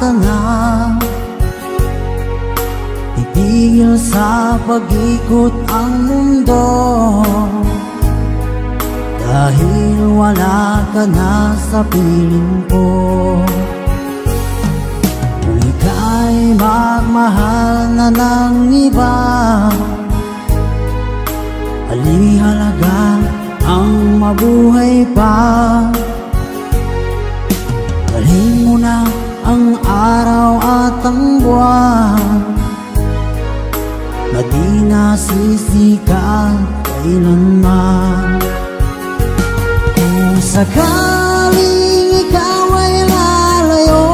ingatan na itigil sa pag-ikot ang mundo, dahil wala ka na sa piling ko. Kung ika'y magmahal na ng iba, alihalaga ang mabuhay pa. Dalhin mo na ang araw at ang buwan na di nasisikat kailanman. Kung sakaling ikaw ay lalayo,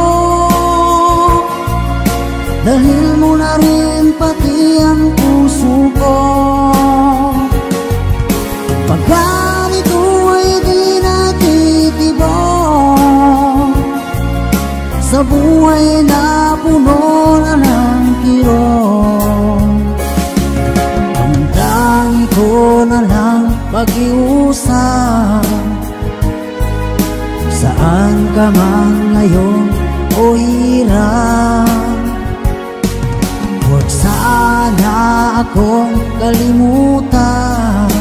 dalhin mo na rin pati ang puso ko. Pagkat ito ay di natitibok sa buhay na puno na ng kirot, ang tangi ko na lang pag-iusap. Saan ka man ngayon o hirap, huwag sana akong kalimutan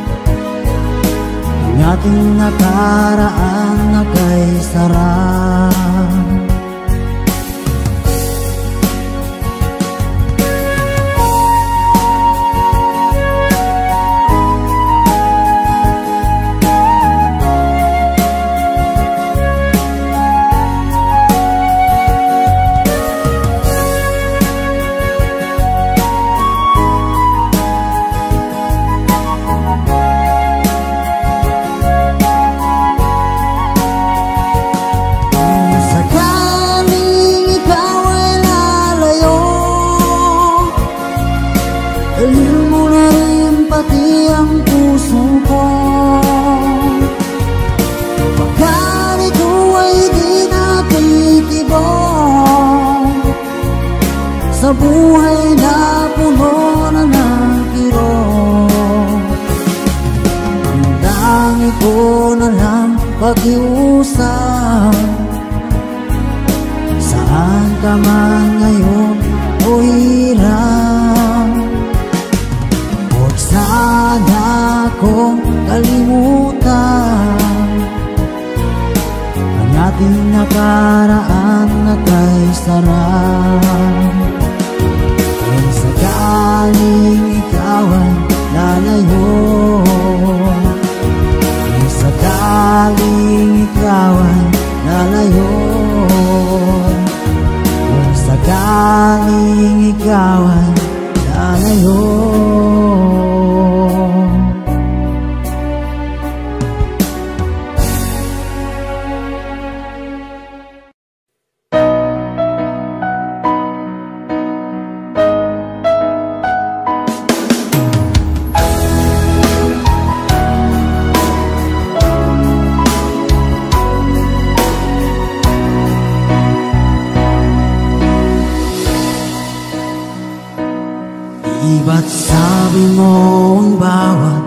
ang ating nakaraan na kay sarap. Sa buhay na puno na ng kirot, ang dangi ko na lang pag-iusap. Saan ka man ngayon o hirap, huwag sana akong kalimutan ang ating nakaraan na kay sarap. Kung sakaling ikaw ay lalayo, kung sakaling ikaw ay lalayo, kung sakaling ikaw ay lalayo. Ba't sabi mo ang bawat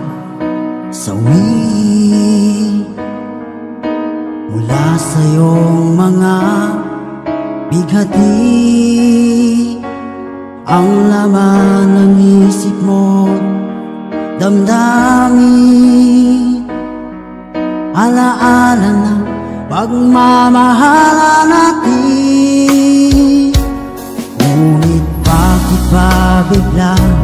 sawi mula sa iyong mga bighati, ang laman ng isip mo, damdamin, alaala ng pagmamahalan natin. Ngunit bakit ba biglang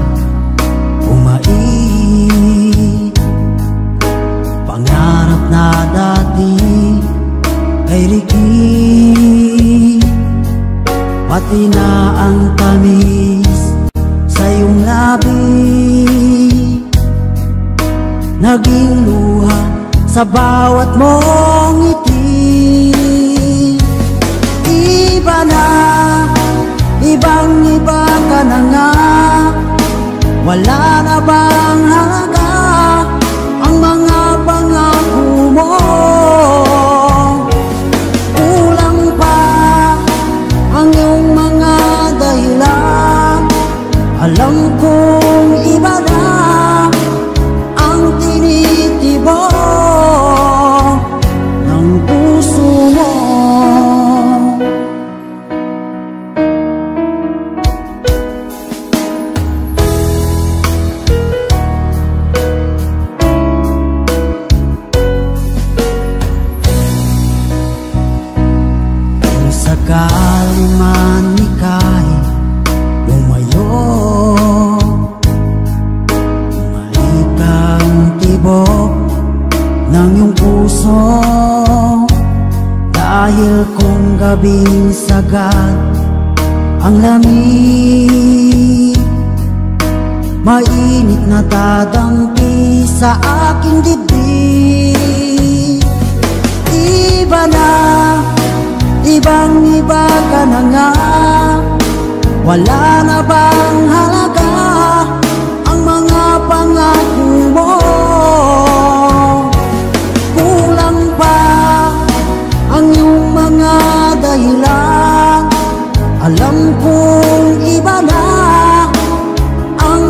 umait pangarap na dati ay rikit, pati na ang tamis sa iyong labi naging luha sa bawat mong ngiti. Iba na, ibang-iba ka na nga, wala na bang halaga ang mga pangako mo? Kulang pa ang iyong mga dahilan, alam kong iba na ang tinitibok ng puso mo. puso. Dahil kung gabing sagad ang lamig, mainit na dadampi sa aking dibdib. Iba na, ibang-iba ka na nga. Wala na bang halaga ang mga pangako mo? Kulang pa ang iyong mga dahilan. Alam kong iba na ang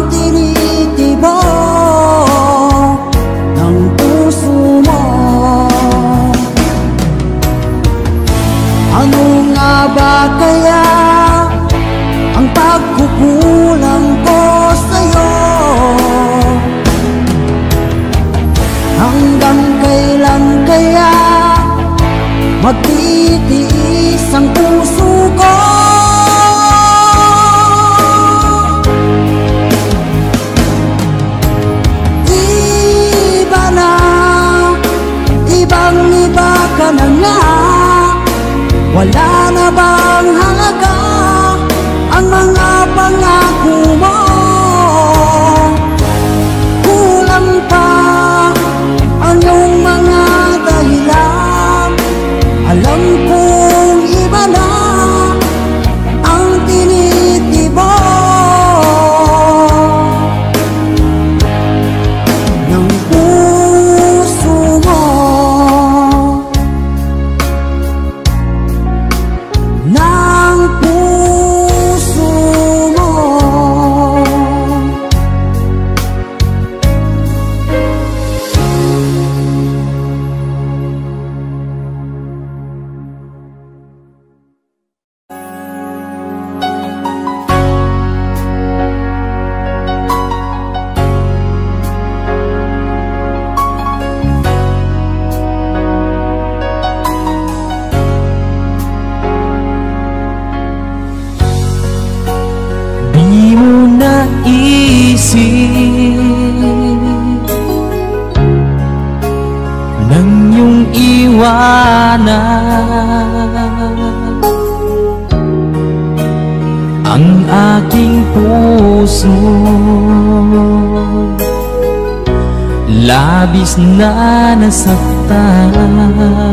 tinitibok ng puso mo. Ano nga ba kaya ang pagkukulang ko sa'yo? Hanggang kailan kaya magtitiis ang puso ko? Iba na, ibang-iba ka na nga. Wala na bang halaga ang mga pangako mo? Kulang pa ang iyong mga dahilan. Alam kong iba na ang tinitibok ng puso mo. Ng puso mo. Di mo naisip nang iyong iwanan ang aking puso. Labis na nasaktan,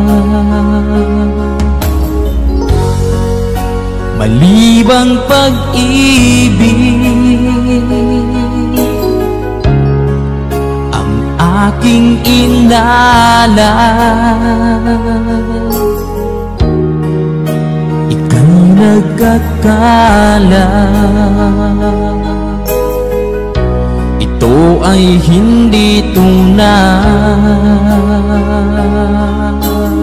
malibang pag-ibig ang aking inala. Ikaw nagkakala ito ay hindi tunay.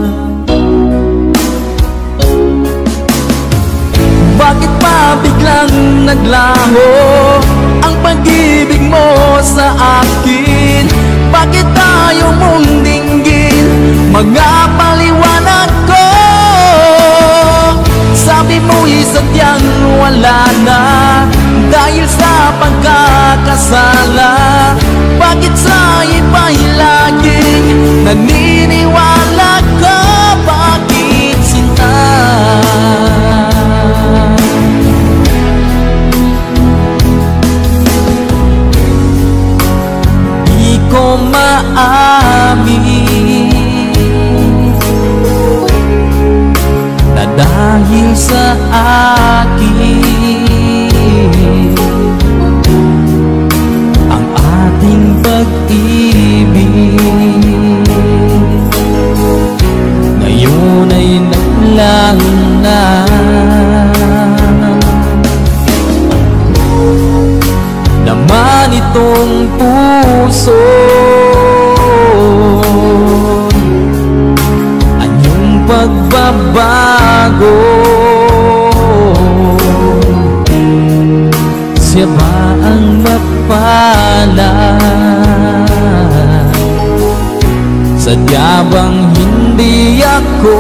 Bakit pa biglang naglaho ang pag-ibig mo sa akin? Bakit tayo mong dinggin mga paliwanag ko? Sabi mo'y sadyang wala na dahil sa pagkakasala. Bakit sa iba'y laging naniniwala ka? Bakit sinta? Di ko maamin na dahil sa akin ang ating pag-ibig ngayon ay naglang na. Naman itong puso anyong pagbabago. Siya ba ang mapalad? Sadya bang hindi ako?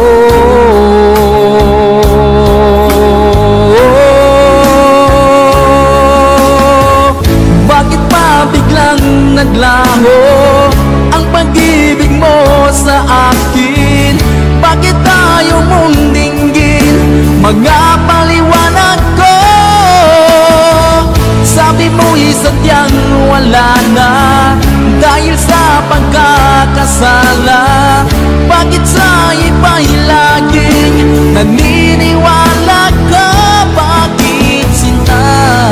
Bakit pa biglang naglaho ang pag-ibig mo sa akin. Bakit tayo mong dinggin? Mga paliwanag ko. Sabi mo'y sadyang wala na dahil sa pagkakasala. Bakit sa iba'y laging naniniwala ka? Bakit sinta?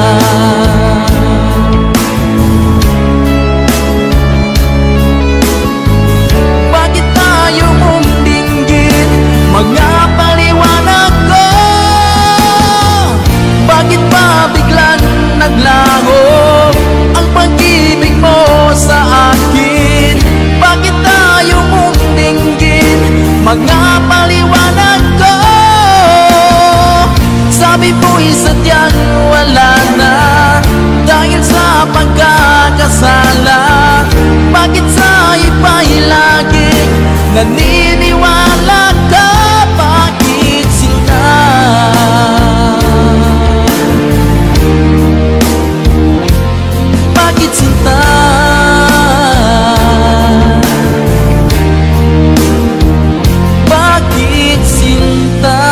Bakit tayo mong dinggin? Mga paliwanag ko. Bakit ba biglang naglaho ang pag-ibig mo sa akin? Bakit tayo mong dinggin? Mga paliwanag ko. Sabi mo'y sadyang wala na dahil sa pagkakasala. Bakit sa iba'y laging naniniwala ka? Bakit sinta? Bakit sinta? Bakit sinta?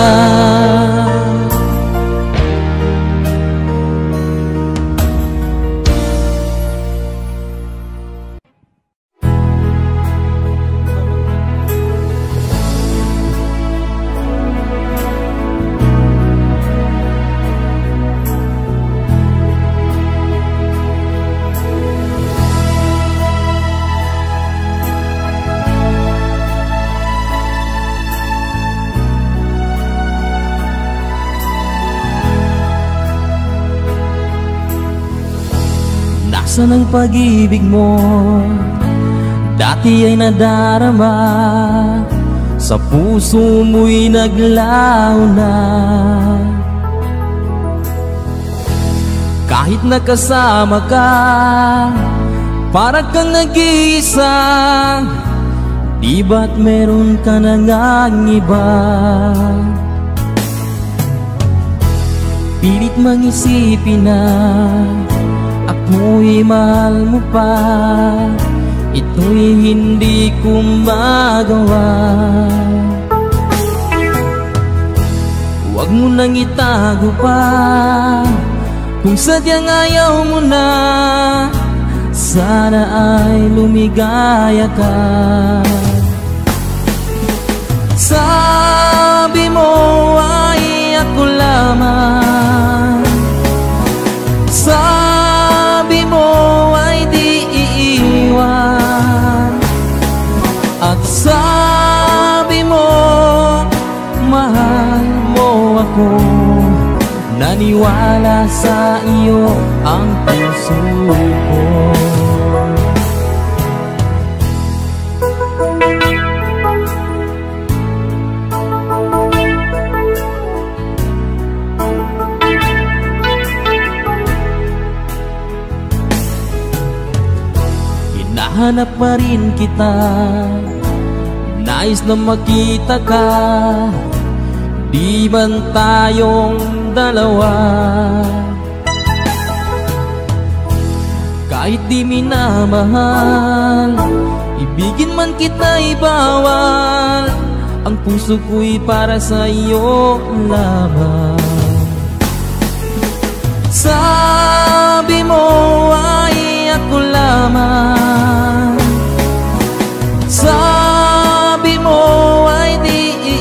Nasaan ang pag-ibig mo? Dati ay nadarama, sa puso mo'y naglaho na. Kahit nakasama ka, parang kang nag-iisa. Di ba't meron ka na ngang iba? Pilit mang isipin na ako'y mahal mo pa. Ito'y hindi ko magawa. Huwag mo nang itago pa kung sadyang ayaw mo na. Sana ay lumigaya ka. Sabi mo ay ako lamang. Sabi mo ay di iiwan. At sabi mo mahal mo ako. Naniwala sa iyo ang puso ko. Hinahanap pa rin kita, nais na makita ka. Di man tayong dalawa, kahit di minamahal, ibigin man kita'y bawal. Ang puso ko'y para sa iyo lamang. Sabi mo ay ako lamang. Sabi mo ay di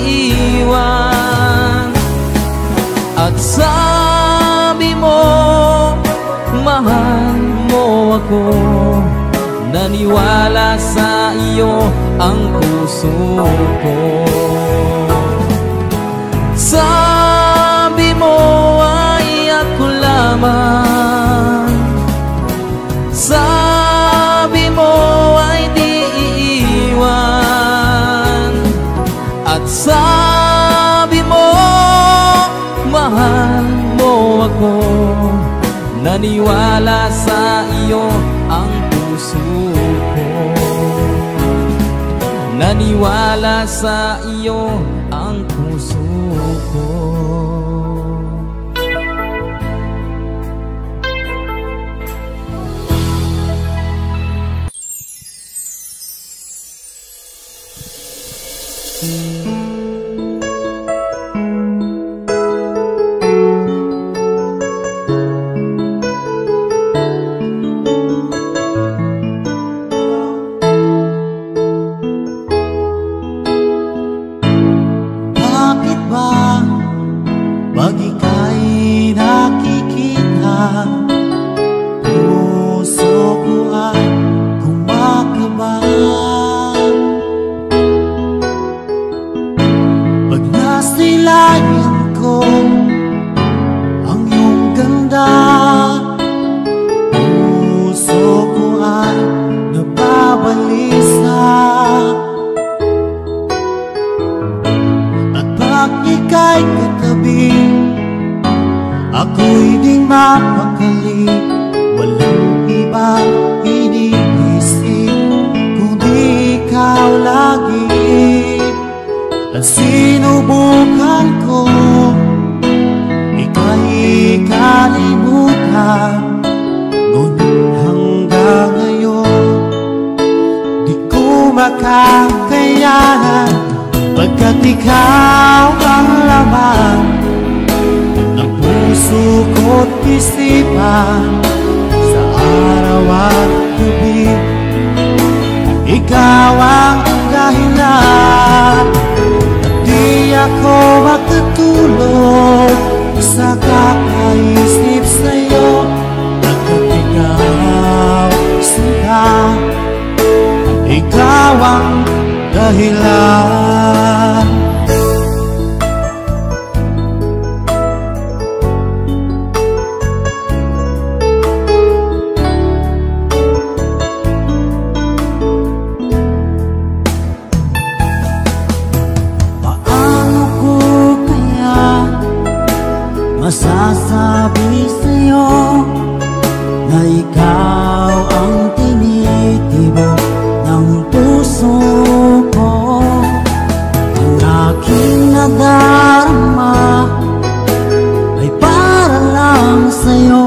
iiwan. At sabi mo mahal mo ako. Naniwala sa iyo ang puso ko. Sabi mo ay ako lamang. Sabi mo ay di iiwan. At sabi mo mahal mo ako. Naniwala sa iyo ang puso ko. Naniwala sa iyo ang puso ko. Masasabi sa'yo na ikaw ang tinitibok ng puso ko. Ang aking nadarama ay para lang sa'yo.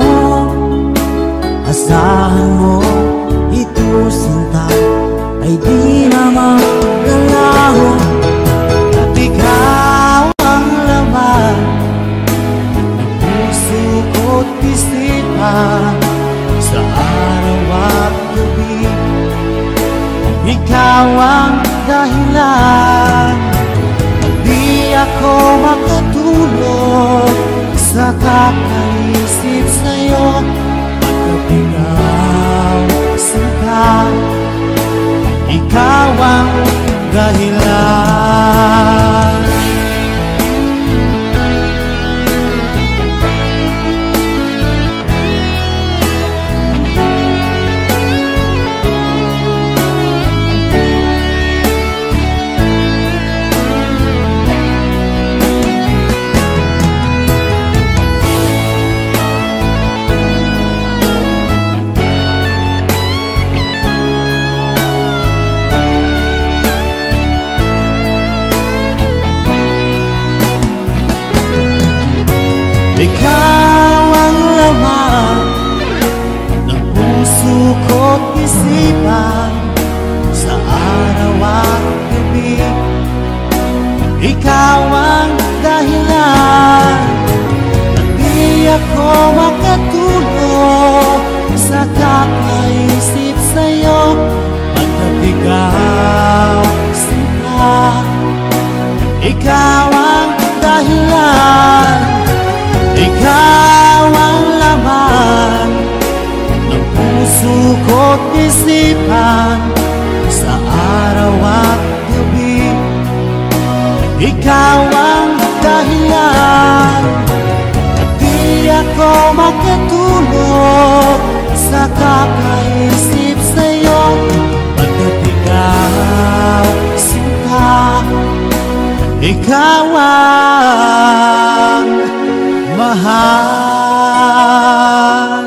Asahan mo ito, sinta, ay di na magalaho. At ikaw ang laman ko't isipan sa araw at gabi. Ikaw ang dahilan, di ako makatulog sa kakaisip sa'yo. Pagkat ikaw, sinta, ikaw ang dahilan. Ikaw ang laman ng puso ko't isipan sa araw at gabi. Ikaw ang dahilan at di ako makatulog sa kakaisip sa'yo. Pagkat ikaw, sinta, ikaw ang dahilan. Ikaw ang laman ng puso ko't isipan sa araw at gabi. Ikaw ang dahilan at di ako makatulog sa kakaisip sa'yo. Pagkat ikaw, sinta, ikaw ang mahal.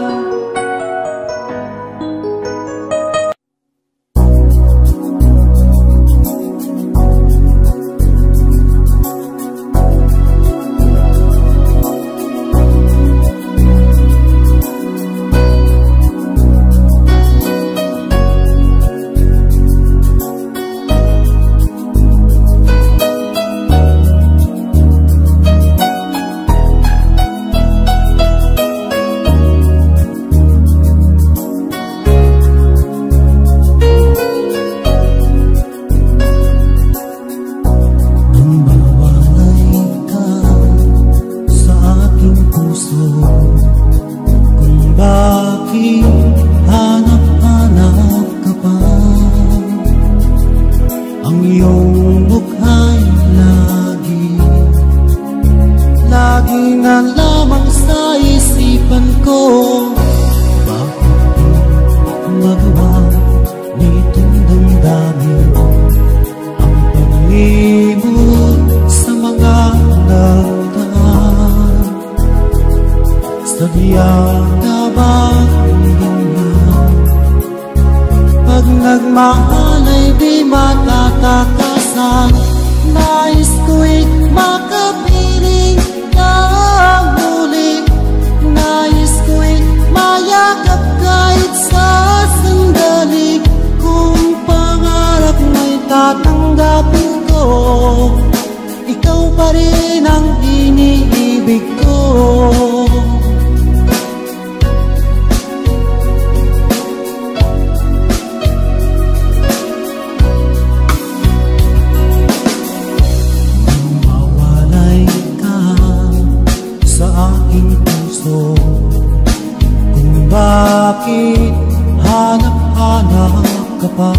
iyong mukha't lagi na lamang sa isipan ko. Bakit magawa nitong damdamin ang pag-ibig sa mga nagdaan? Sadya ka ba ganyan? Pag nagmahal ay di matatakasan. Nais ko'y makapiling ng muli. Nais ko'y mayakap kahit sa sandali. Kung pangarap mo'y tatanggapin ko, ikaw pa rin ang iniibig ko. Bakit hanap-hanap ka pa?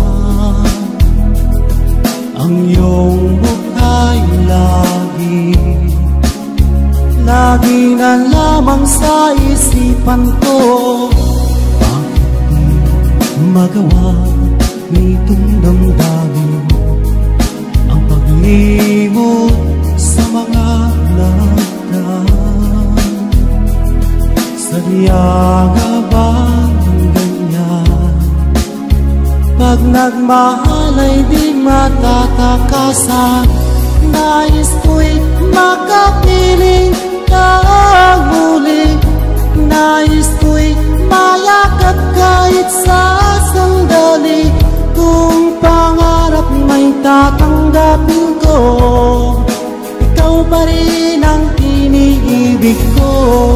Ang iyong mukha'y lagi na lamang sa isipan ko. Bakit magawa nitong damdamin ang paglimot sa mga lagdan? Sadya ka bang ganyan? Pag nagmahal ay di matatakasan. Nais ko'y makapiling ng muli. Nais ko'y mayakap kahit sa sandali. Kung pangarap may tatanggapin ko, ikaw pa rin ang iniibig ko.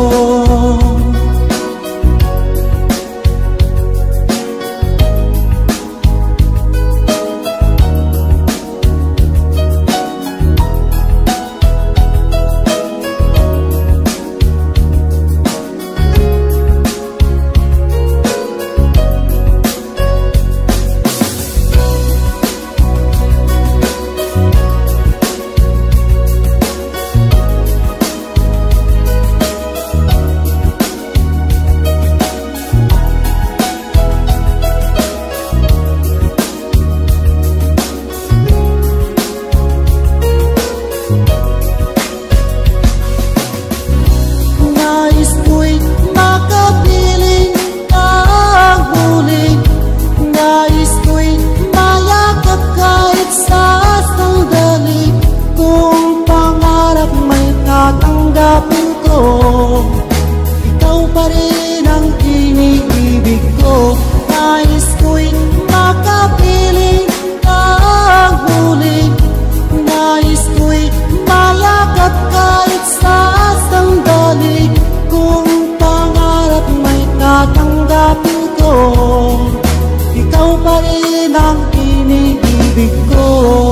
Ikaw pa rin ang iniibig ko. Nais ko'y makapiling ng muli. Nais ko'y mayakap kahit sa sandali. Kung pangarap may tatanggapin ko, ikaw pa rin ang iniibig ko.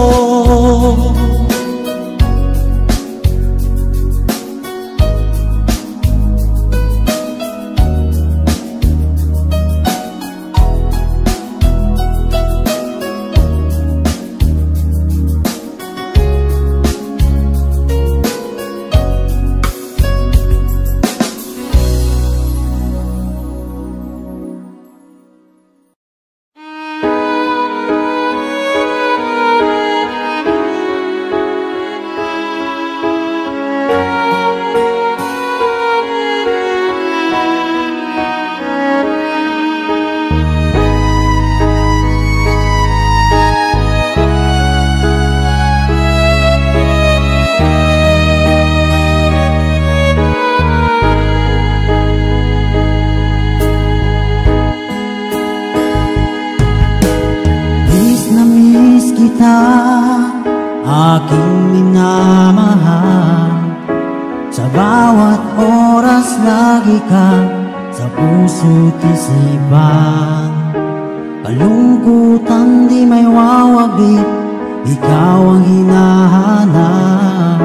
Aking minamahal, sa bawat oras lagi ka sa puso't isipan. Kalungkutan di may wawagit, ikaw ang hinahanap.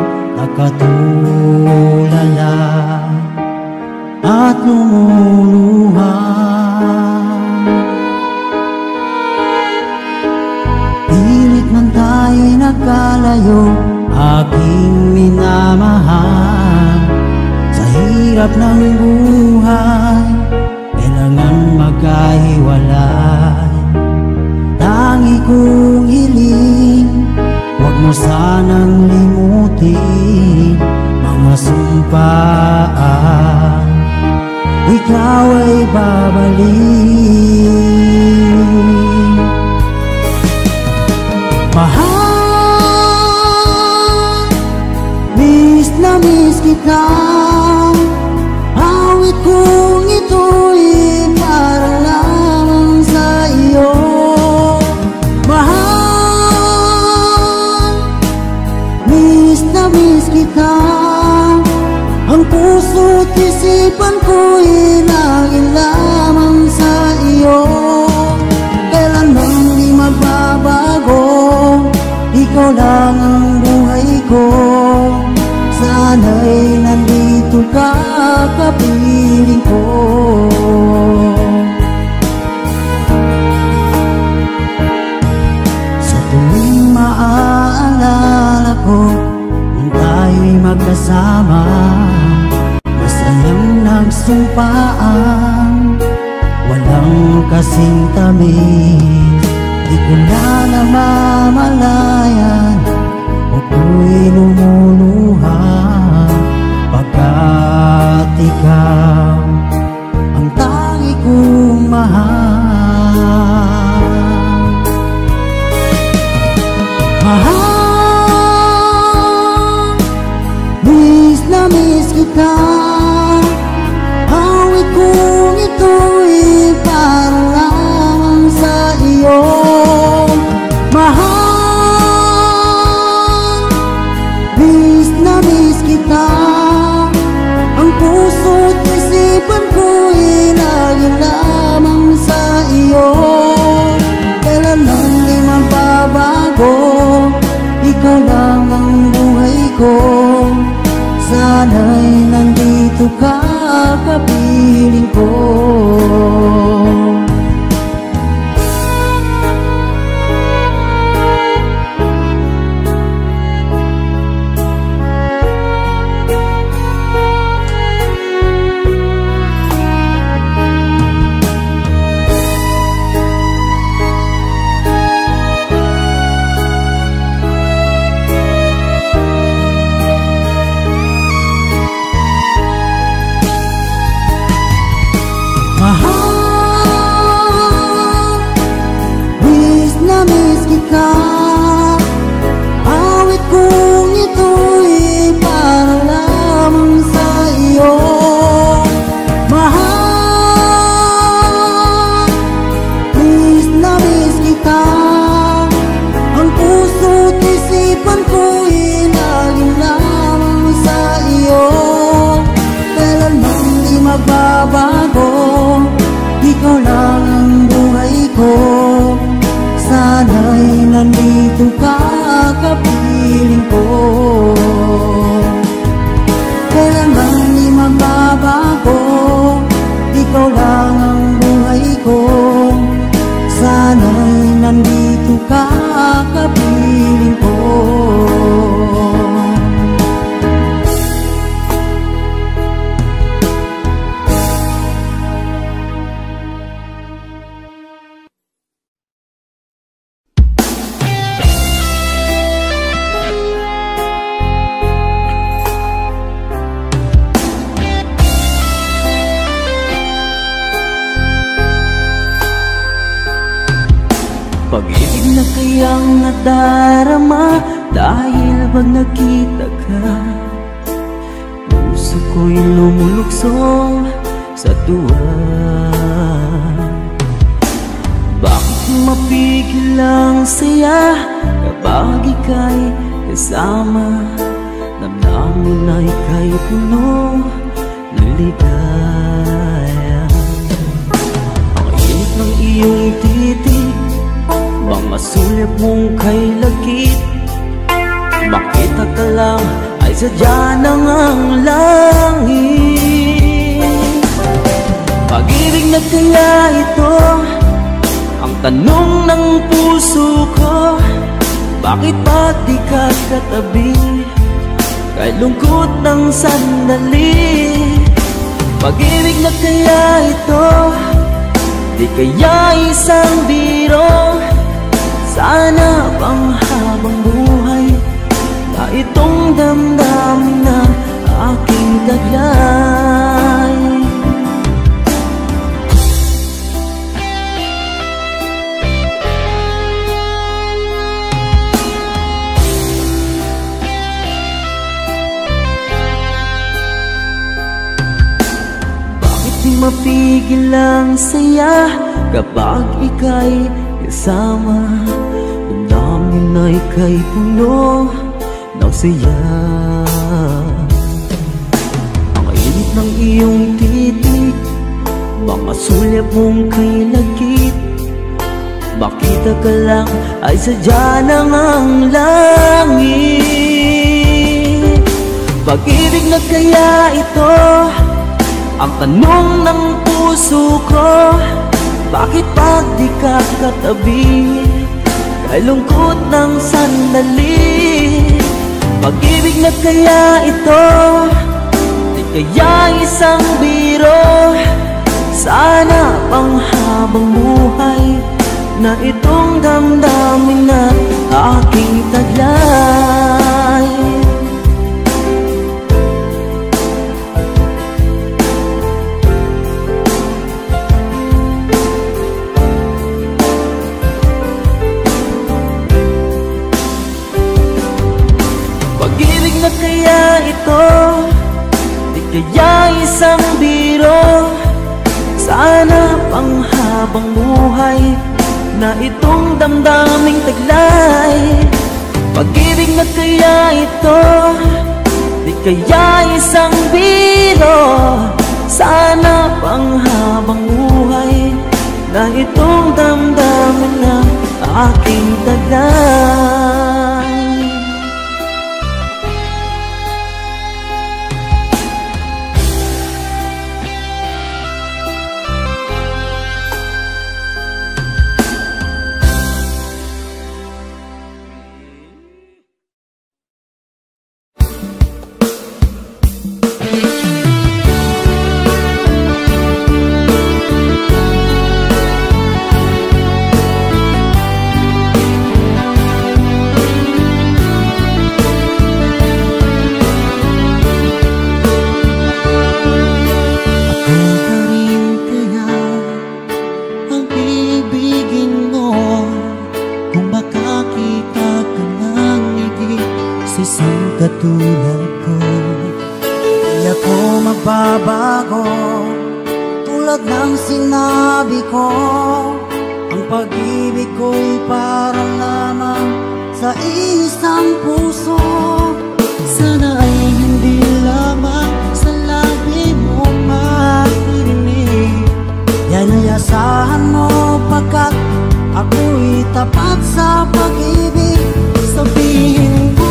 Nakatulala at lumuluha. Pilit man tayo iyo, aking minamahal. Sa hirap ng buhay, kailangan magkahiwalay. Tangi kong hiling, huwag mo sanang limutin mga sumpaan, ikaw ay babalik. Mahal, miss na miss kita. Awit kong ito'y para lamang sa iyo. Mahal, miss na miss kita. Ang puso't isipan ko'y laging lamang sa iyo. Kailanman di magbabago, ikaw lang ang buhay ko. Sana'y nandito ka, kapiling ko. Sa tuwing maaalala ko nung tayo'y magkasama, masayang nagsumpaan, walang kasing tamis. Di ko na namamalayan, ako'y lumuluha pagkat ikaw ang tangi kong mahal. Mahal, miss na miss kita. Awit kong ito'y para lamang sa iyo. Mahal, miss na miss kita. Ang puso't isipan ko'y laging lamang sa iyo. Kailanman di magbabago, ikaw lang ang buhay ko. Sana'y nandito ka, kapiling ko. Awit kong ito'y para lamang sa iyo. Mahal, miss na miss kita. Ang puso't isipan ko'y laging lamang sa iyo. Kailanman di magbabago, ikaw lang ang buhay ko. Sana'y nandito ka, kapiling ko. Kailanman di magbabago, ikaw lang ang buhay ko. Sana'y nandito ka, kapiling ko. Pag-ibig na kayang nadarama dahil pag nakita ka, puso ko'y lumuluksong sa tuwa. Bakit mapigil ang saya kapag ika'y kasama? Damdamin na ika'y puno ng ligaya. Ang init ng iyong titig, bang masulip mong kay lagkit. Makita ka lang ay sadya ng ang langit. Pag-ibig na kaya ito ang tanong ng puso ko. Bakit ba di ka katabi? Kahit lungkot ng sandali. Pag-ibig na kaya ito? Di kaya isang biro? Sana pang habang buhay na itong damdamin na aking taglay. Di mapigil ang saya kapag ika'y kasama. Damdamin na ika'y puno ng saya. Ang init ng iyong titig, mga sulyap mong kay lagkit. Makita ka lang ay sadya ng ang langit. Pag-ibig na kaya ito? Ang tanong ng puso ko, bakit pag di ka katabi? Kay lungkot ng sandali. Pag-ibig na kaya ito? Di kaya isang biro? Sana pang habang buhay na itong damdamin na aking taglay. Pag-ibig na kaya ito? Di kaya isang biro? Sana pang habang buhay na itong damdaming taglay. Pag-ibig na kaya ito? Di kaya isang biro? Sana pang habang buhay na itong damdamin na aking taglay. Katulad ko, di ako magbabago. Tulad ng sinabi ko, ang pag-ibig ko'y para lamang sa isang puso. Sana ay hindi lamang sa labi mo maririnig. Yan ay asahan mo pagkat ako'y tapat sa pag-ibig. Sabihin mo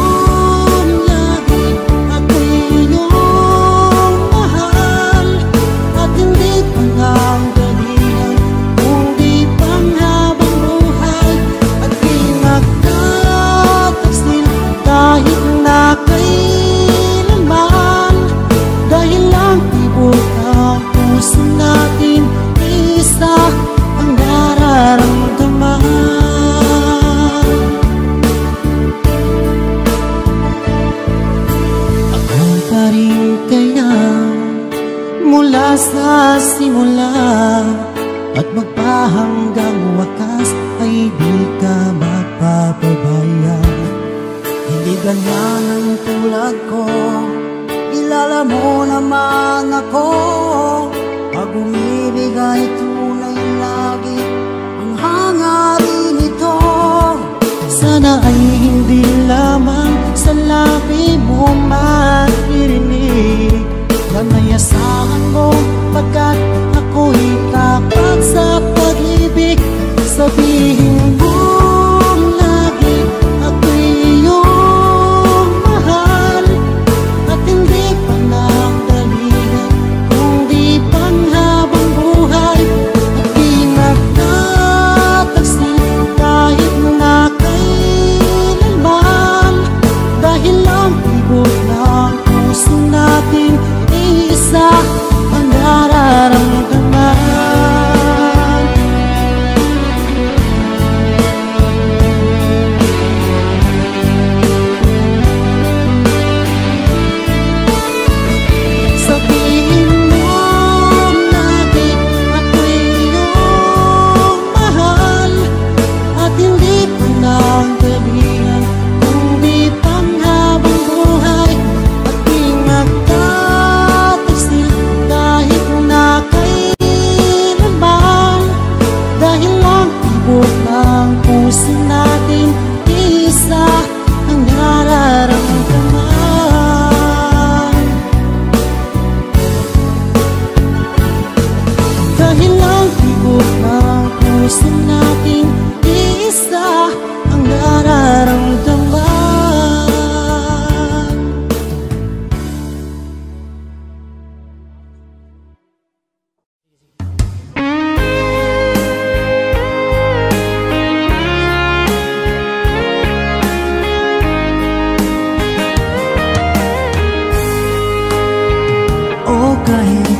sa simula at magpahanggang wakas ay di ka magpapabaya. Hindi ganyan ang tulad ko, kilala mo naman ako. Pag umibig ay tunay lagi ang hangarin ito. Sana ay hindi lamang sa labi mo maririnig. Yan ay asahan mo pagkat ako'y tapat sa pag-ibig. Sabihin mo lagi ako'y iyong mahal at hindi pa nagdalihan kundi panghabang buhay. At di nagtatagsin kahit na kailan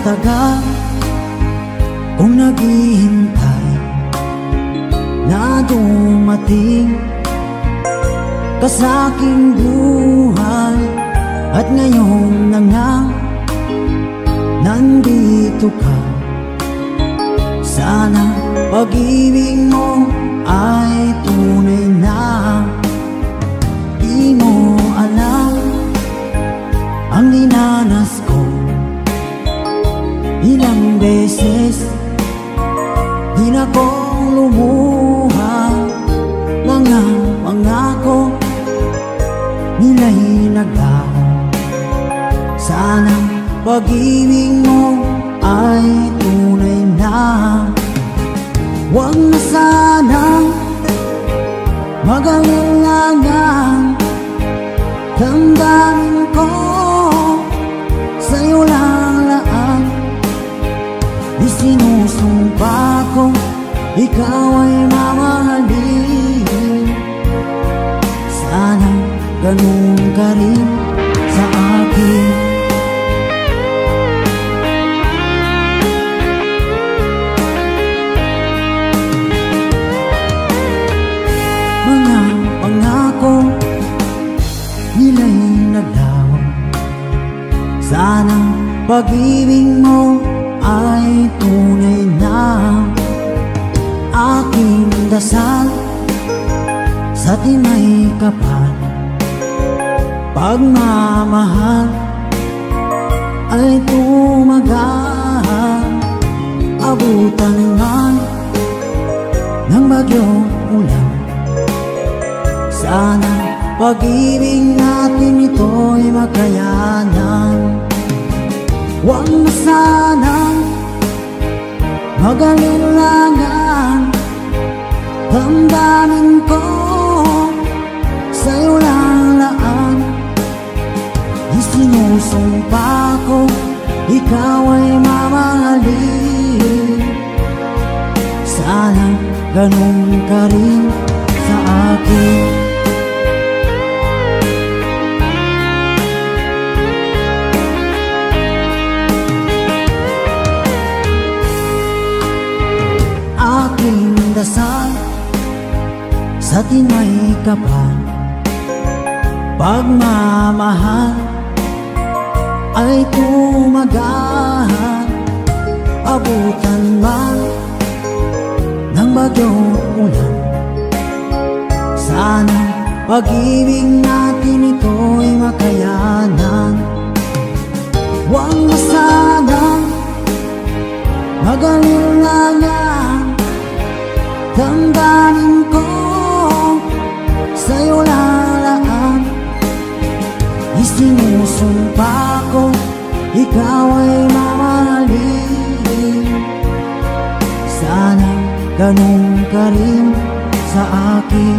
tagal kung naghihintay na dumating ka sa aking buhay. At ngayon na nga nandito ka, sana pag-ibig mo ay tunay na. Di mo alam ang dinanas ko, ilang beses din akong lumuha. Mga pangako nila'y naglaho, sana pag-ibig mo ay tunay na. Huwag na sanang mag-alinlangan, damdamin ko sa'yo lang laan. Di sinusumpa ko ikaw ay mamahalin, sana ganun ka rin sa akin. Mga pangako nila'y naglaho, sana pag-ibig mo ay tunay na. Aking dasal sa tinay kapal, pagmamahal ay tumagal. Abutan man ng bagyong ulan, sana pag-ibig natin ito'y makayanan. Huwag na sanang mag-alinlangan, damdamin ko sa'yo lang laan. Di sinusumpa ko ikaw ay mamahalin, sana ganun ka rin sa akin. Aking dasal sa tinay kapal, pagmamahal ay tumagal. Abutan man ng bagyong ulan, sana pag-ibig natin ito'y makayanan. Huwag na sanang mag-alinlangan, damdamin ko sa'yo lalaan. Isinusumpa ko ikaw ay mamahalin, sana ganun ka rin sa akin.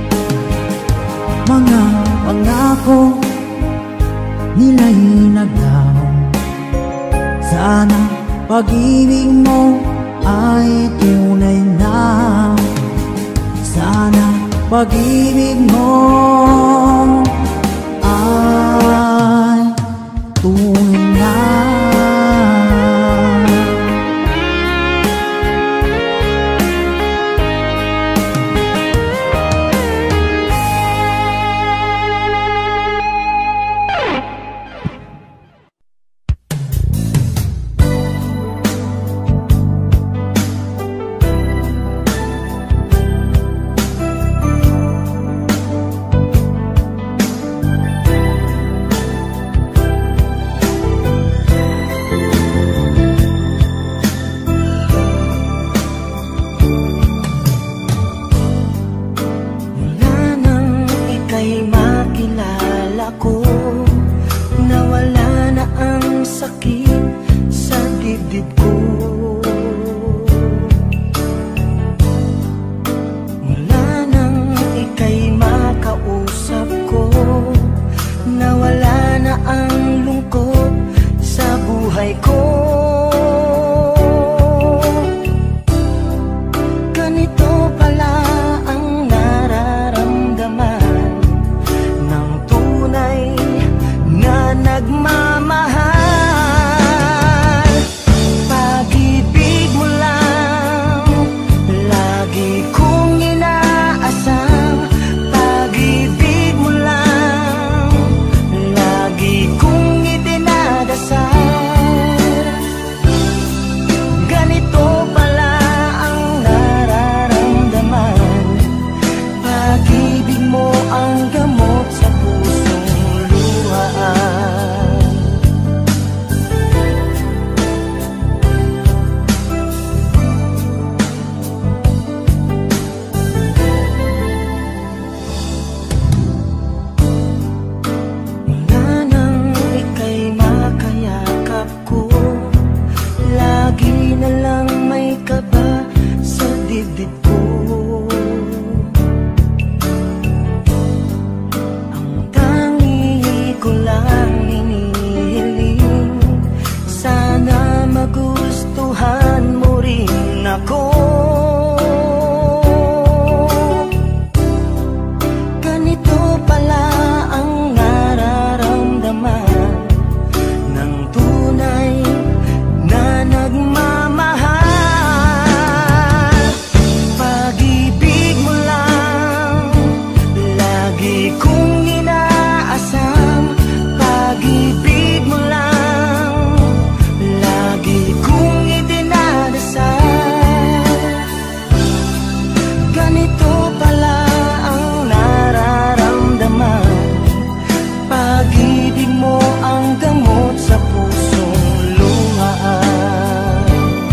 Mga pangako nila'y naglaho, sana pag-ibig mo ay tunay na. Sana pag-ibig mo ay tunay na. Nagmamahal Pag-ibig mo lang lagi kong idinadasal. Ganito pala ang nararamdaman. Pag-ibig mo ang gamot sa pusong luhaan.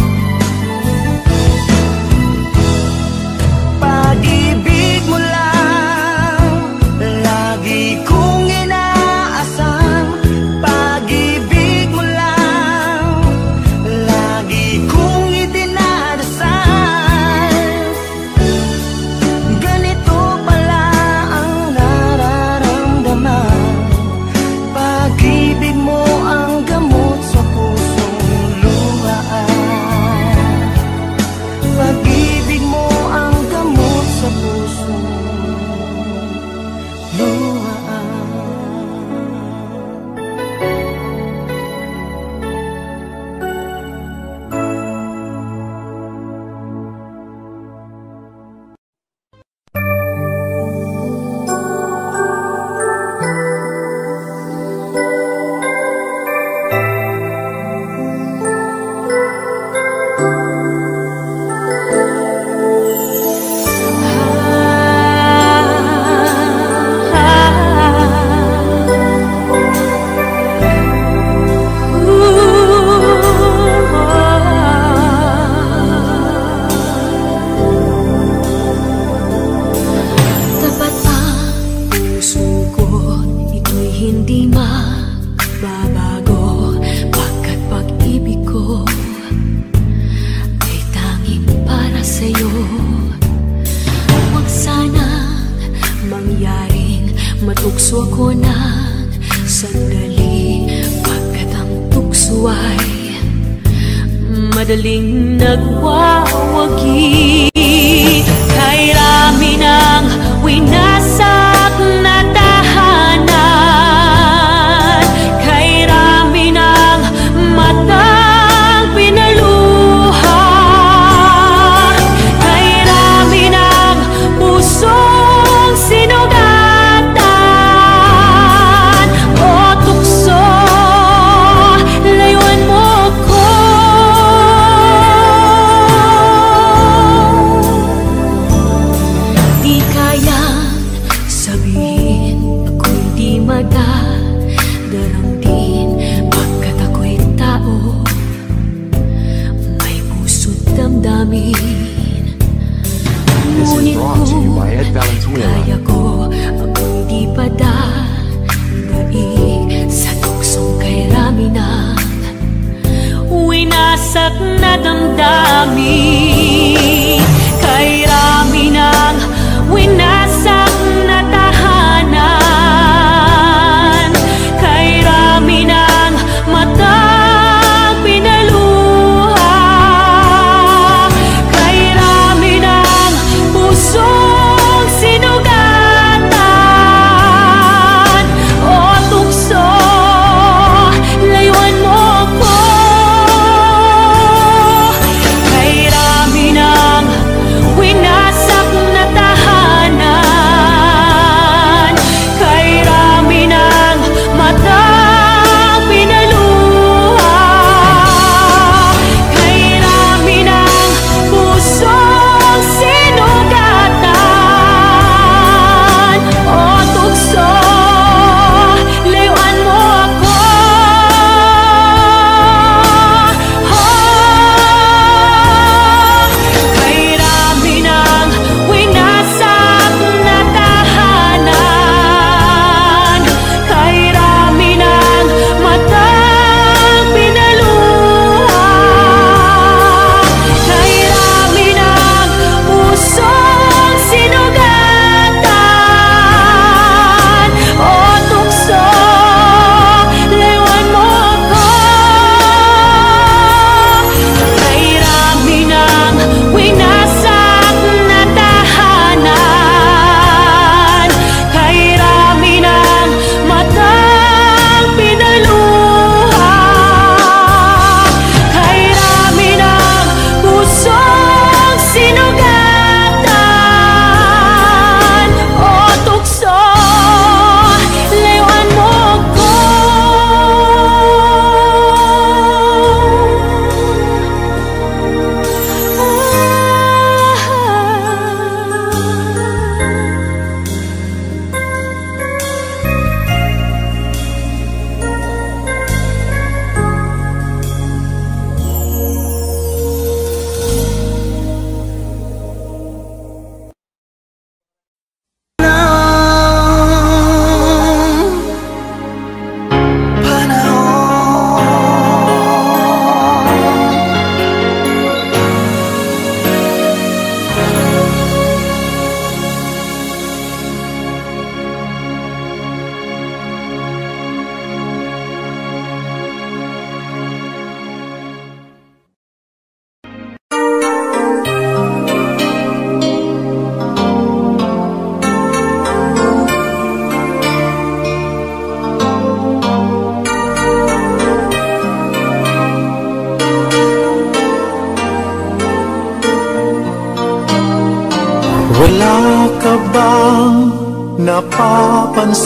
Pag-ibig mo lang lagi kong inaasam. Pag-ibig mo lang lagi kong idinadasal. Ganito pala ang nararamdaman. Pag-ibig mo ang gamot sa pusong luhaan. Pag-ibig mo ang gamot sa pusong luhaan. Tapat ang puso ko, ito'y hindi magbabago. Pagkat pag-ibig ko ay tanging para sa'yo. Huwag sanang mangyaring matukso ako ng sandali. Pagkat ang tukso ay madaling nagwawagi. Kay rami ng winasak na tahanan, kay rami ng matang pinaluha, kay rami ng pusong sinugatan. O tukso, layuan mo ko. Di kayang sabihin ako'y di madadaramdin. Pagkat ako'y tao, may puso't damdamin. This is Ngunit brought to you by Ed Valenzuela. kaya ko ako'y di padadaig sa tuksong kay rami ng winasak na damdamin. Kay rami ng winasak na tahanan, kay rami ng matang pinaluha, kay rami ng pusong sinugatan. O tukso, layuan mo ko. Kay rami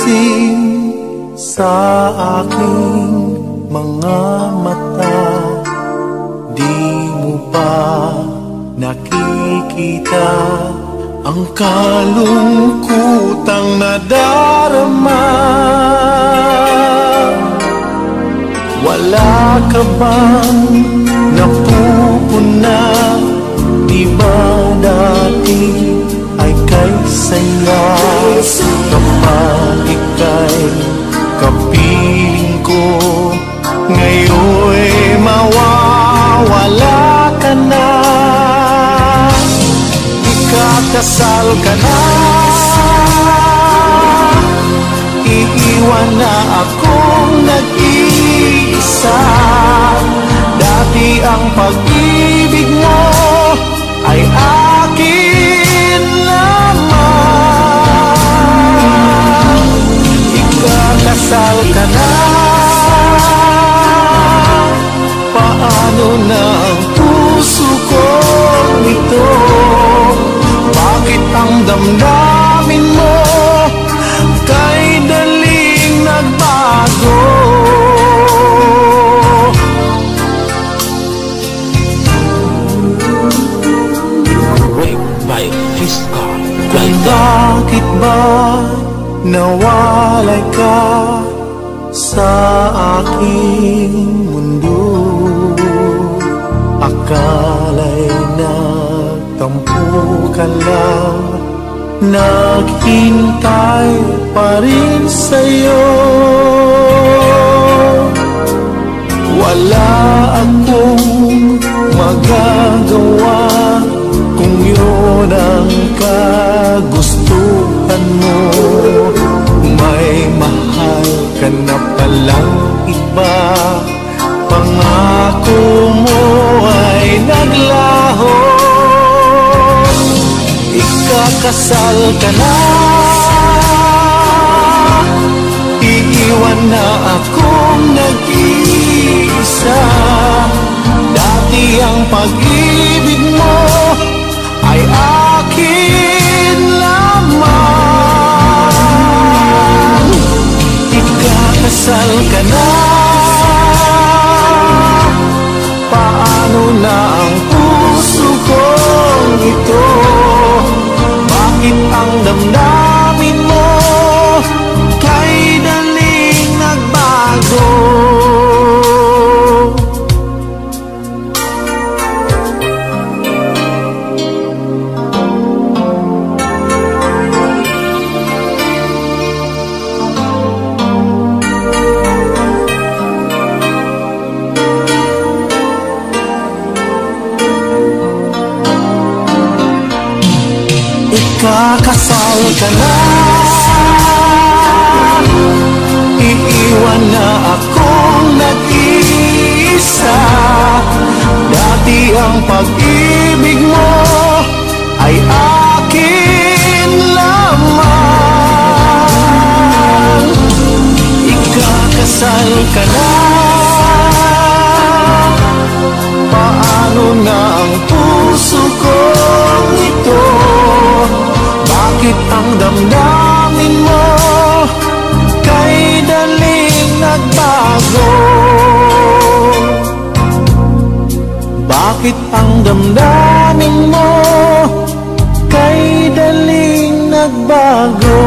gising sa aking mga mata. Di mo pa nakikita ang kalungkutang nadarama. Wala ka bang napupuna? Di ba dati ay kay saya? Kapag ika'y kapiling ko, ngayon'y mawawala ka na. Ikakasal ka na, iiwan na akong nag-iisa. Dati ang pag-ibig mo ay akin lamang. Ikakasal ka na, paano na ang puso kong ito? Bakit ang damdamin mo kay daling nagbago? Bakit ba nawalay ka sa aking mundo? Akala'y nagtampo ka lang, naghintay pa rin sa'yo. Wala akong magagawa kung yun ang kagustuhan mo. May mahal ka na palang iba, pangako mo ay naglaho. Ikakasal ka na, iiwan na akong nag-iisa. Dati ang pag-ibig mo ay akin lamang. Ikakasal ka na, paano na ang puso kong ito? Bakit ang damdamin mo kay daling nagbago? Ikakasal ka na, iiwan na akong nag-iisa. Dati ang pag-ibig mo ay akin lamang. Ikakasal ka na, paano na ang puso kong ito? Bakit ang damdamin mo kay daling nagbago? Bakit ang damdamin mo kay daling nagbago?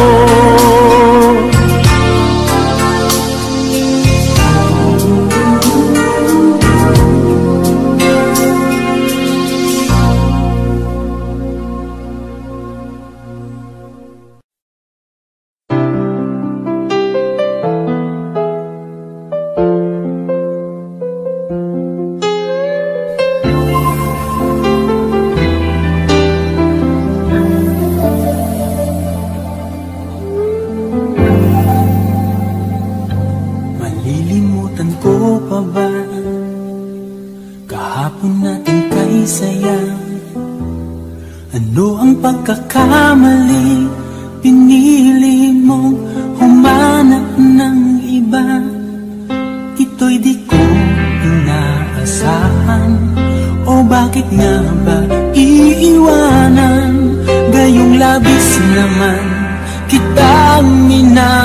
Pagkakamali, pinili mong humanap ng iba. Ito'y di ko inaasahan. O bakit nga ba iiwanan? Gayong labis naman kitang minahal.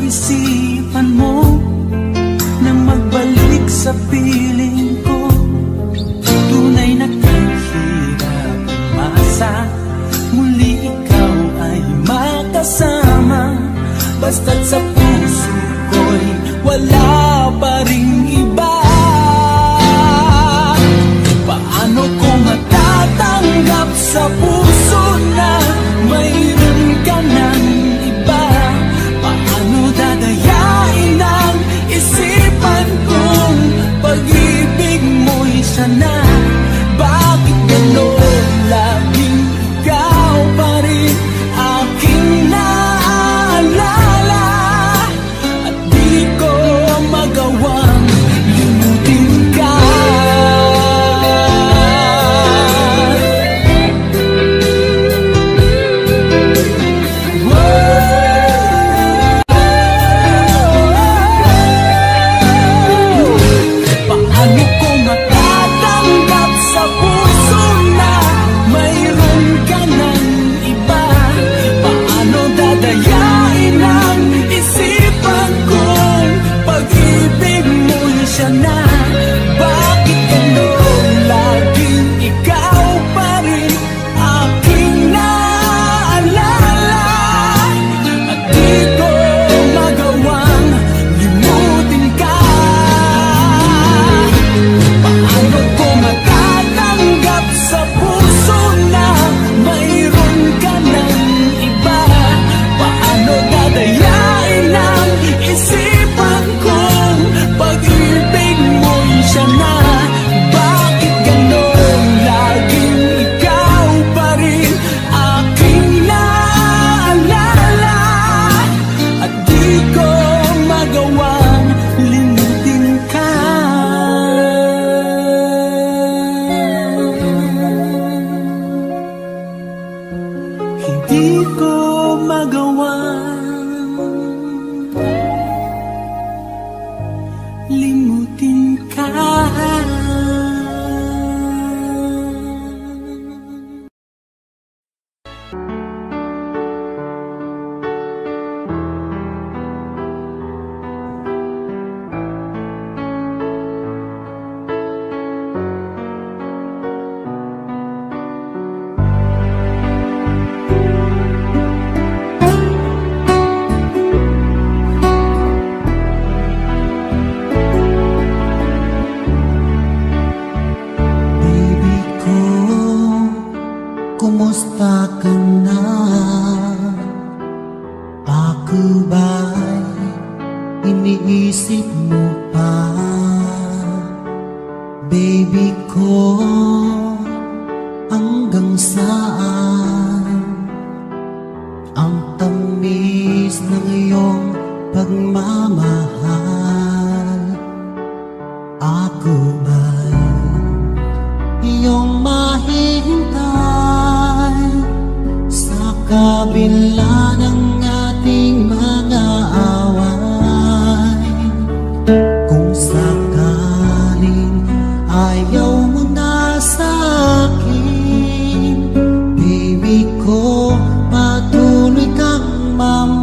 isipan mo na magbalik sa piling ko. Tunay na kahirap umasa, muli ikaw ay makasama. Basta't sa puso ko'y wala pa ring iba. Paano ko matatanggap sa puso na mayroon ka ng iba? Paano dadayain ang isipan kong pag-ibig mo'y siya na? Bakit gano'n laging ikaw pa rin aking naalala? At di ko magawang limutin ka. Paano ko matatanggap sa puso na mayroon ka ng iba? Paano dadayain ang isipan kong pag-ibig mo'y siya na? Bakit gano'n laging ikaw pa rin aking naalala? At di ko magawang limutin ka. Paano ko matatanggap sa puso na mayroon ka ng iba? Paano dadayain ang isipan kong pag-ibig mo'y siya na? Bakit gano'n laging ikaw pa rin aking naalala? At di ko magawang limutin ka. Hindi ko magawang limutin ka. Baby ko, kumusta ka na? Ako ba'y iniisip mo pa? Baby ko, hanggang saan ang tamis ng iyong pagmamahal? Ako ba'y iyong mahintay sa kabila ng ating mga away? Kung sakaling ayaw mo na sa akin, baby ko, patuloy kang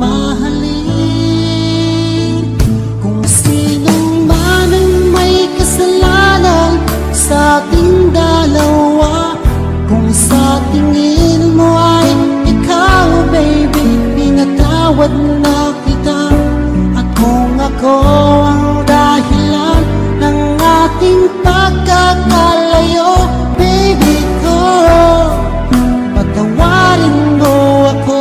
mamahalin. Kung sinong man ang may kasalanan sa ating dalawa, kung sa tingin mo ay ikaw, baby, pinatawad na kita. At kung ako ang dahilan ng ating pagkakalayo, baby ko, patawarin mo ako.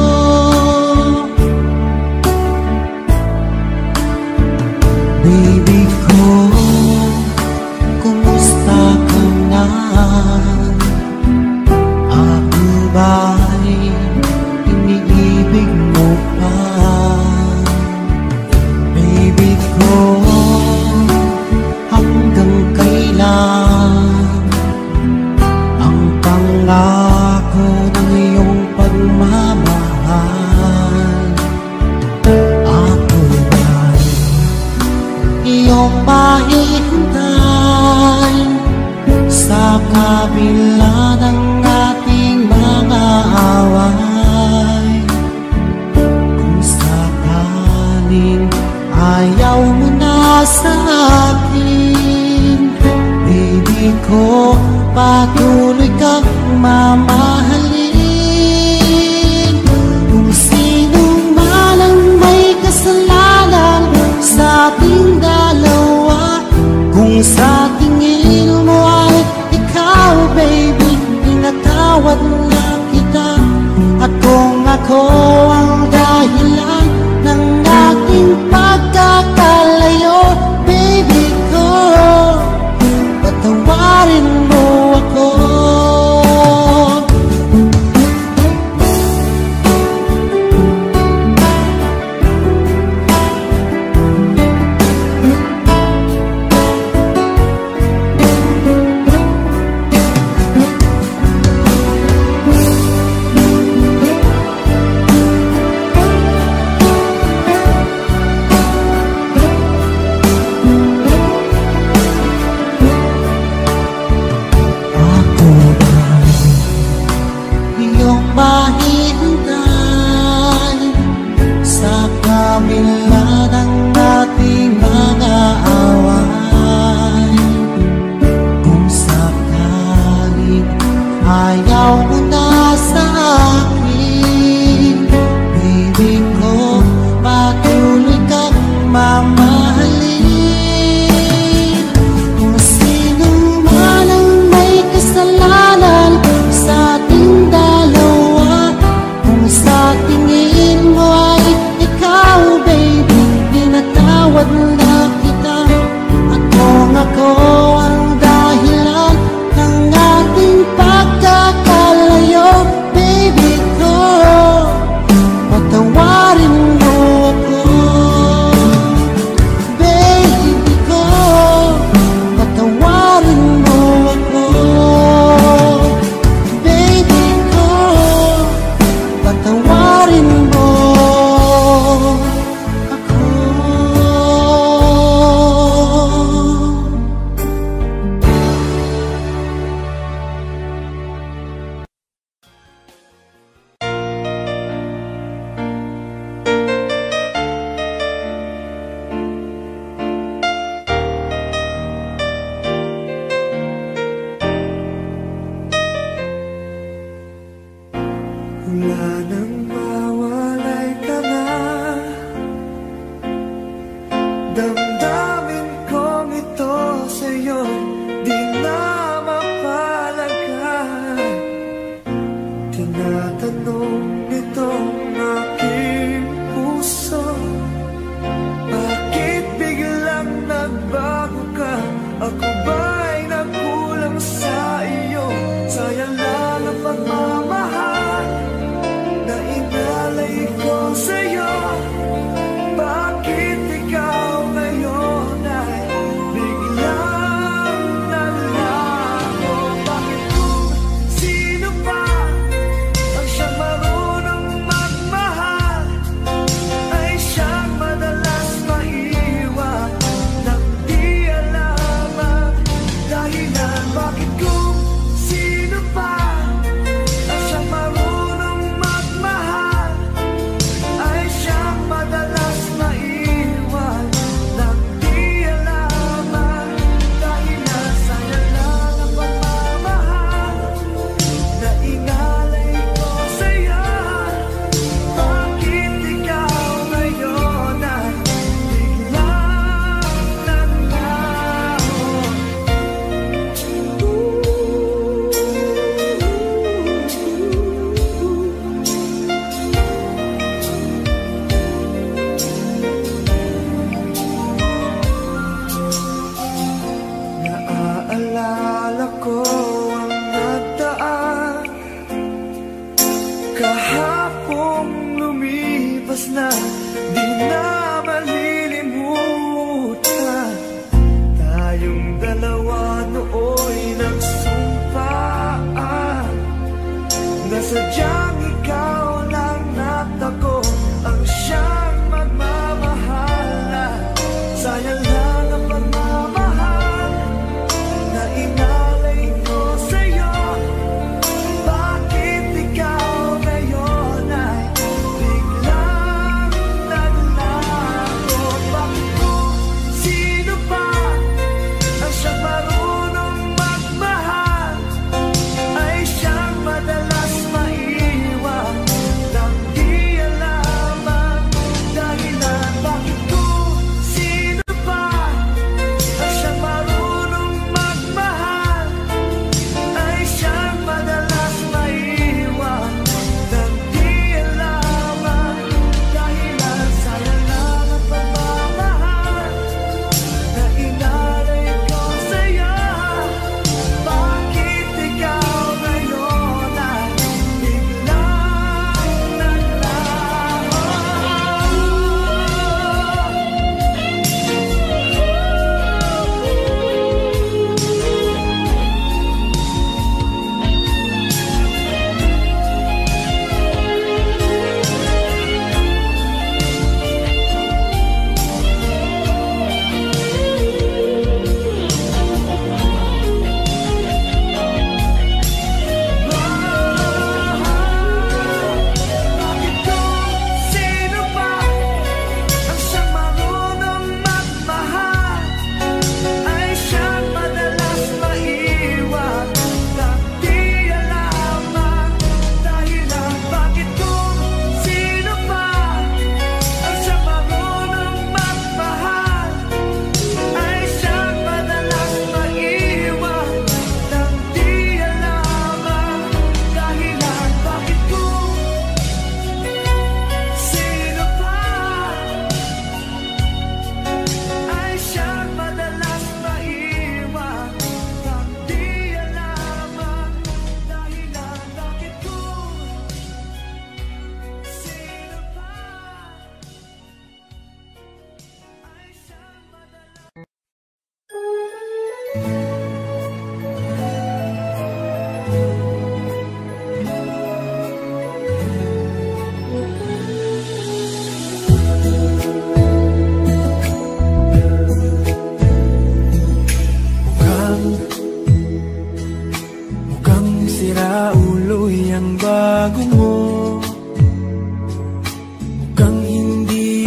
Baby ko, kumusta ka na? Ako ba'y iniibig mo pa? Baby ko, hanggang kailan ang pangako ng iyong pagmamahal? Ako ba'y iyong mahihintay sa kabila ng ating mga away? Kung sakali Ayaw mo na sa akin, baby ko, patuloy kang mamahalin. Kung sino man ang may kasalanan sa ating dalawa, kung sa tingin mo ay ikaw, baby, pinatawad na kita. At kung ako ang dahilan ng aking pagkakalayo, baby ko, patawarin mo ako. Sadyang ikaw lang at ako ang siyang magmamahal na sayang lang ang pagmamahal na inalay ko sa'yo. Bakit ikaw ngayon ay biglang naglaho?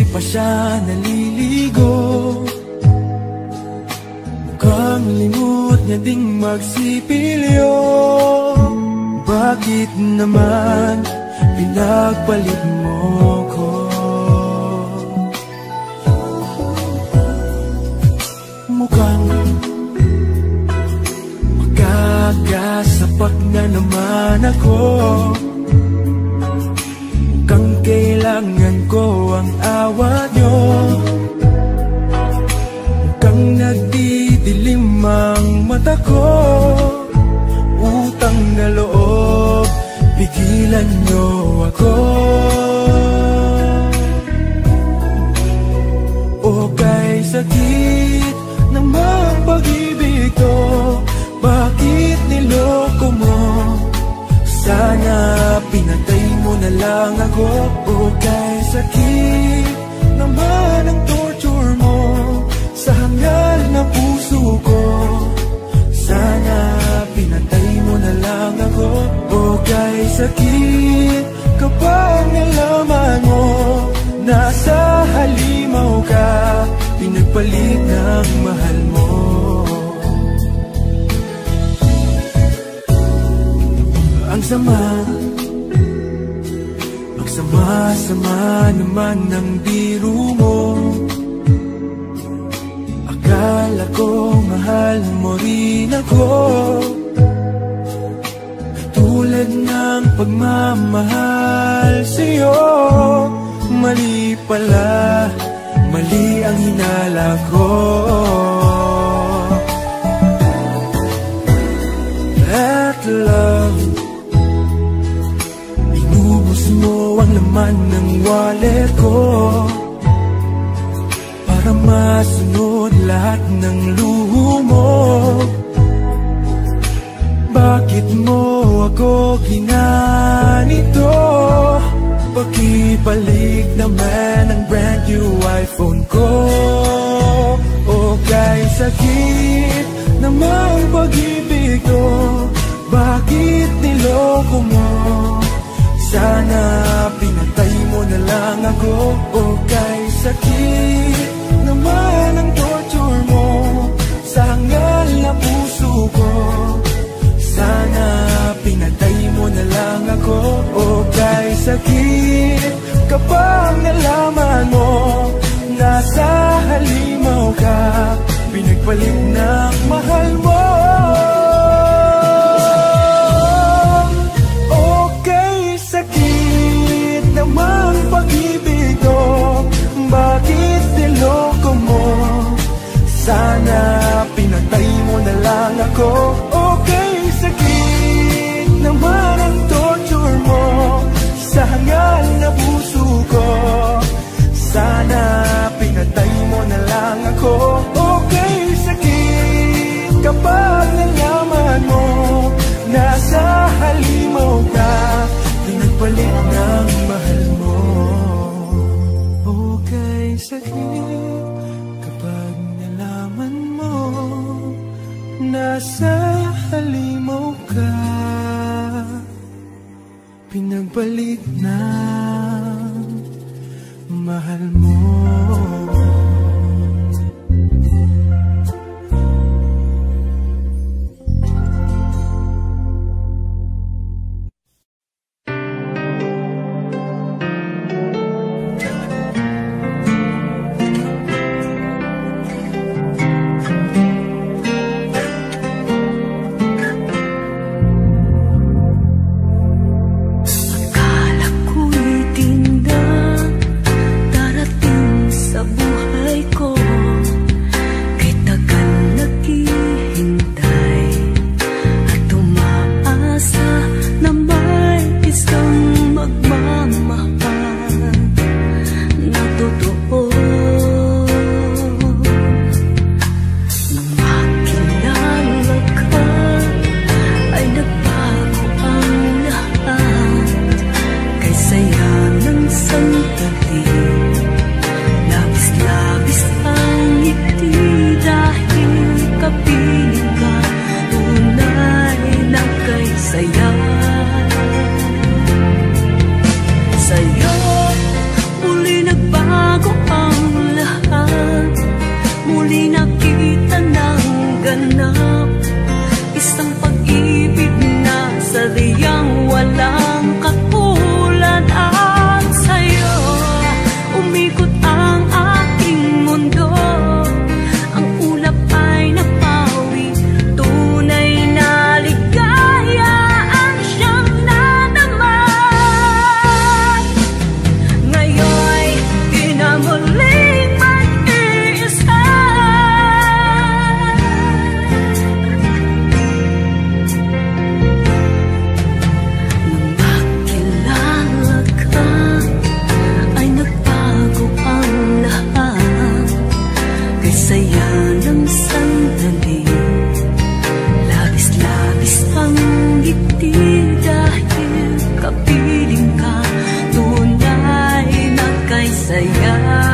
pa siya naliligo. Mukhang limot niya ding magsipilyo. Bakit naman pinagpalit mo ko? Mukhang magkakasapat na naman ako. Mukhang kailangan ko ang awa niyo. Mukhang nagdidilim ang mata ko. Utang na loob, pigilan niyo ako. O kay sakit namang pag-ibig to, bakit niloko mo? Sana pinatay mo na lang ako. O kay sakit naman ang torture mo sa hangal na puso ko. Sana pinatay mo na lang ako. O kay sakit kapag nalaman mo nasa halimaw ka, pinagpalit ng mahal mo. Ang sama, magsama-sama naman ng biro mo. Akala ko mahal mo rin ako, katulad ng pagmamahal sa'yo. Mali pala, mali ang hinala ko. At love, inubos mo ang laman ng wallet ko para masunod lahat ng luho mo. Bakit mo ako ginanito? Pakibalik naman ang brand new iPhone ko. O kay sakit namang pag-ibig ko, bakit niloko mo? Sana pinatay mo na lang ako. O kay sakit naman ang torture mo sa hangal na puso ko. Sana pinatay mo na lang ako. O kay sakit kapag nalaman mo nasa halimaw ka, pinagpalit ng mahal mo. O kay sakit namang pag-ibig ko, bakit niloko mo? Sana pinatay mo na lang ako. O kay sakit naman ang torture mo sa hangal na puso ko. Sana pinatay mo na lang ako. O kay sakit kapag nalaman mo nasa halimaw ka, pinagpalit ng mahal mo. O kay sakit kapag nalaman mo nasa halimaw ka, pinagpalit ng mahal mo. Akala ko'y tinda, darating saya